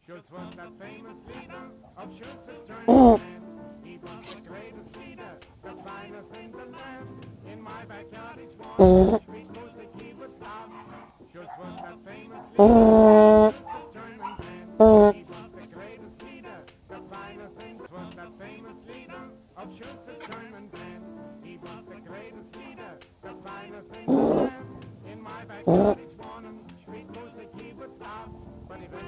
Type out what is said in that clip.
Schultz was that famous leader of Schultz's tournament. He was the greatest leader, the finest in the land. In my backyard each morning, street music he would start. Schultz was that famous leader of Schultz's tournament. He was the greatest leader, the finest in the was that famous leader of Schultz's tournament. He was the greatest leader, the finest in the land. In my backyard each morning, street music he would start. But eventually